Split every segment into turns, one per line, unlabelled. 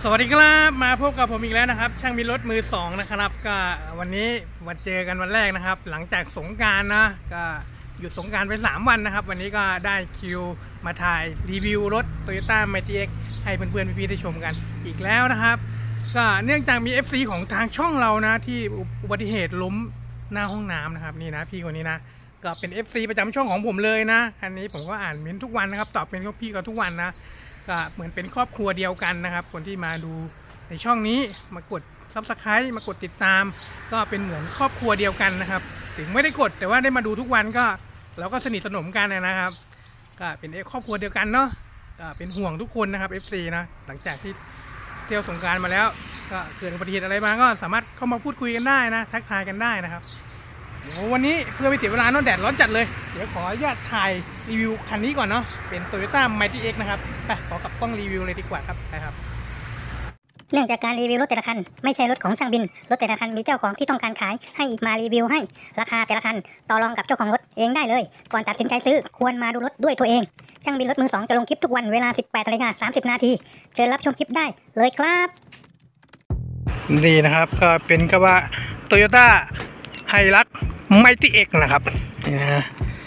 สวัสดีครับมาพบกับผมอีกแล้วนะครับช่างมีรถมือสองนะครับก็วันนี้มาเจอกันวันแรกนะครับหลังจากสงกรานต์นะก็หยุดสงกรานต์ไป3 วันนะครับวันนี้ก็ได้คิวมาถ่ายรีวิวรถ Toyota Mighty X ให้เพื่อนๆพี่ๆได้ชมกันอีกแล้วนะครับก็เนื่องจากมี FC ของทางช่องเรานะที่อุบัติเหตุล้มหน้าห้องน้ำนะครับนี่นะพี่คนนี้นะก็เป็น FC ประจำช่องของผมเลยนะอันนี้ผมก็อ่านเม้นทุกวันนะครับตอบเป็นพี่ก็ทุกวันนะก็เหมือนเป็นครอบครัวเดียวกันนะครับคนที่มาดูในช่องนี้มากด Subscribe มากดติดตามก็เป็นเหมือนครอบครัวเดียวกันนะครับถึงไม่ได้กดแต่ว่าได้มาดูทุกวันก็เราก็สนิทสนมกันนะครับก็เป็นครอบครัวเดียวกันเนาะก็เป็นห่วงทุกคนนะครับ FC นะหลังจากที่เที่ยวสงกรานต์มาแล้วก็เกิดอุบัติเหตุอะไรมาก็สามารถเข้ามาพูดคุยกันได้นะทักทายกันได้นะครับเดี๋ยววันนี้เพื่อไม่เสียเวลาเนาะแดดร้อนจัดเลยเดี๋ยวขออนุญาตถ่ายรีวิวคันนี้ก่อนเนาะเป็น Toyota Mighty X นะครับไปขอกับกล้องรีวิวเลยดีกว่าครับไปครับ
เนื่องจากการรีวิวรถแต่ละคันไม่ใช่รถของช่างบินรถแต่ละคันมีเจ้าของที่ต้องการขายให้มารีวิวให้ราคาแต่ละคันต่อรองกับเจ้าของรถเองได้เลยก่อนตัดสินใจซื้อควรมาดูรถด้วยตัวเองช่างบินรถมือสองจะลงคลิปทุกวันเวลา 18:30 นาทีเชิญรับชมคลิปได้เลยครับ
นี่นะครับก็เป็นกระบะ Toyota Hilux Mighty X นะครับนี่นะ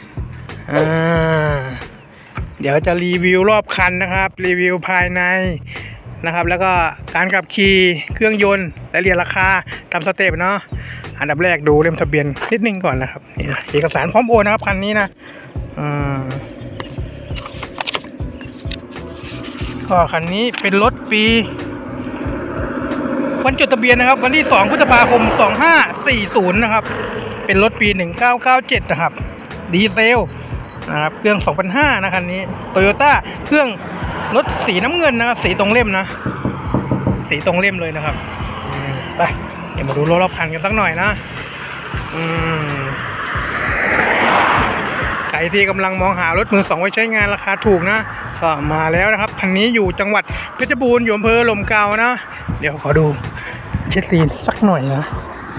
เดี๋ยวจะรีวิวรอบคันนะครับรีวิวภายในนะครับแล้วก็การขับขี่เครื่องยนต์และเรียนราคาตามสเต็ปเนาะอันดับแรกดูเล่มทะเบียนนิดนึงก่อนนะครับนี่นะเอกสารพร้อมโอนนะครับคันนี้นะก็คันนี้เป็นรถปีวันจดทะเบียนนะครับวันที่2 พฤษภาคม 2540นะครับเป็นรถปี 1997นะครับดีเซลนะครับเครื่อง 2005 นะคันนี้โตโยต้าเครื่องรถสีน้ำเงินนะครับสีตรงเล่มนะสีตรงเล่มเลยนะครับไปเดี๋ยวมาดูรอบคันกันสักหน่อยนะใครที่กำลังมองหารถมือสองไว้ใช้งานราคาถูกนะก็มาแล้วนะครับคันนี้อยู่จังหวัดเพชรบูรณ์อยู่อำเภอหล่มเกล้านะเดี๋ยวขอดูเช็ดซีนสักหน่อยนะ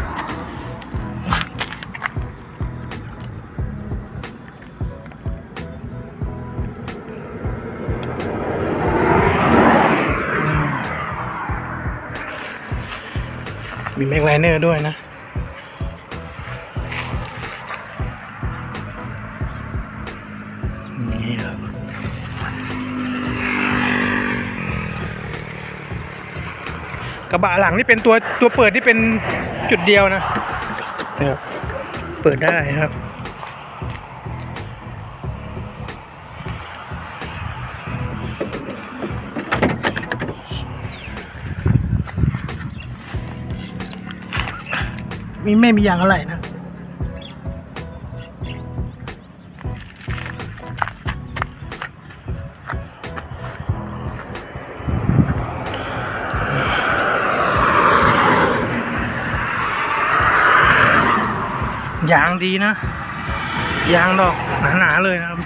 มีแม็กไลเนอร์ด้วยนะนี่ครับกระบะหลังนี่เป็นตัวเปิดที่เป็นจุดเดียวนะเนี่ยเปิดได้ครับไม่มียางอะไรนะยางดีนะยางดอกหนาๆเลยนะครับ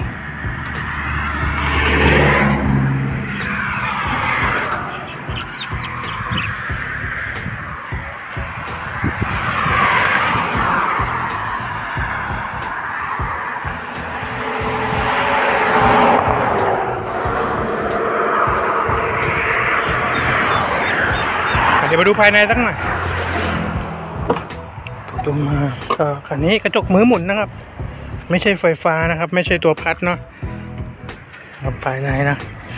เดี๋ยวมาดูภายในสักหน่อยตัวมาก็คันนี้กระจกมือหมุนนะครับไม่ใช่ไฟฟ้านะครับไม่ใช่ตัวพัดเนาะครับภายในนะ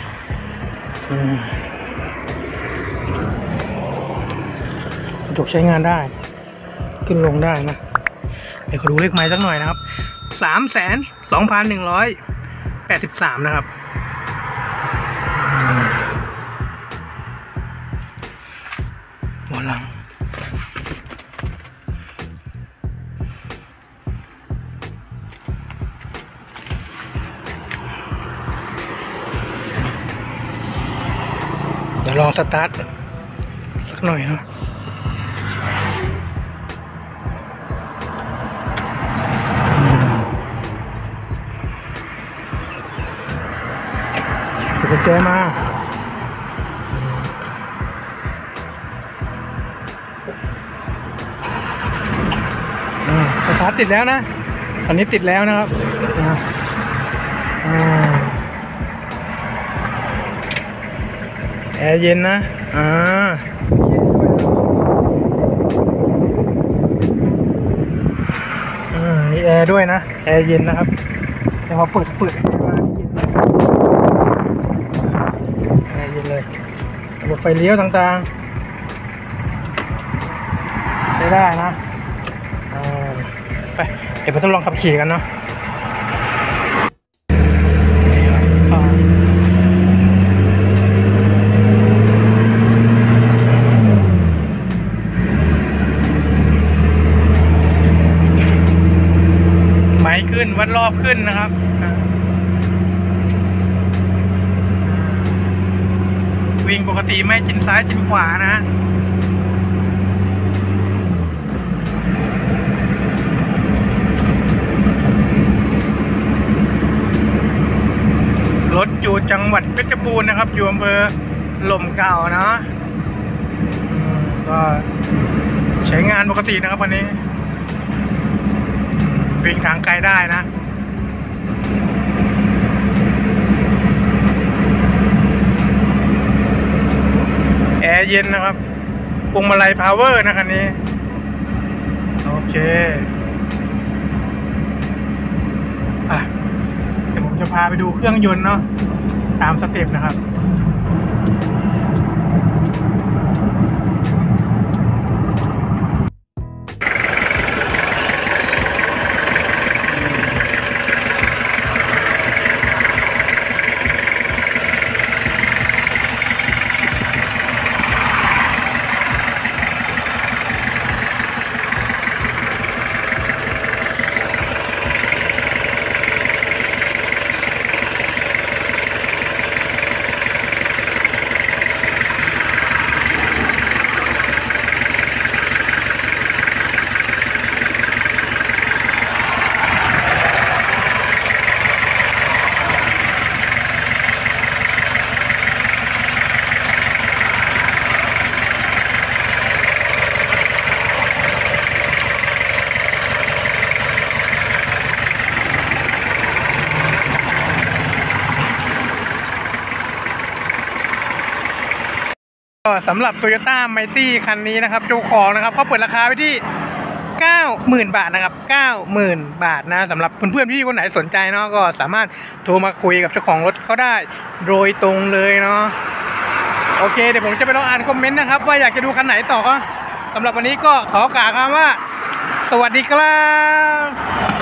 กระจกใช้งานได้ขึ้นลงได้นะเดี๋ยวขอดูเลขไมล์สักหน่อยนะครับ322,183นะครับหัวหลังเดี๋ยวลองสตาร์ทสักหน่อยนะกุญแจมาสตาร์ทติดแล้วนะตอนนี้ติดแล้วนะครับแอร์เย็นนะอ่ามีแอร์ด้วยนะแอร์เย็นนะครับแต่พอเปิดแอร์เย็นเลยระบบไฟเลี้ยวต่างๆใช้ได้นะไปเดี๋ยวผมทดลองขับขี่กันเนาะไม้ขึ้นวัดรอบขึ้นนะครับวิ่งปกติไม่จิ้นซ้ายจิ้นขวานะรถอยู่จังหวัดเพชรบูรณ์นะครับอยู่อำเภอหล่มเก่าเนาะก็ใช้งานปกตินะครับวันนี้วิ่งทางไกลได้นะแอร์เย็นนะครับพวงมาลัยพาวเวอร์นะคันนี้โอเคเดี๋ยวผมจะพาไปดูเครื่องยนต์เนาะตามสเต็ปนะครับสำหรับ Toyota Mighty คันนี้นะครับเจ้าของนะครับเขาเปิดราคาไปที่ 90,000 บาทนะครับ 90,000 บาทนะสำหรับเพื่อนๆพี่คนไหนสนใจเนาะก็สามารถโทรมาคุยกับเจ้าของรถเขาได้โดยตรงเลยเนาะโอเคเดี๋ยวผมจะไปลองอ่านคอมเมนต์นะครับว่าอยากจะดูคันไหนต่อก็สำหรับวันนี้ก็ขอกล่าวคำว่าสวัสดีครับ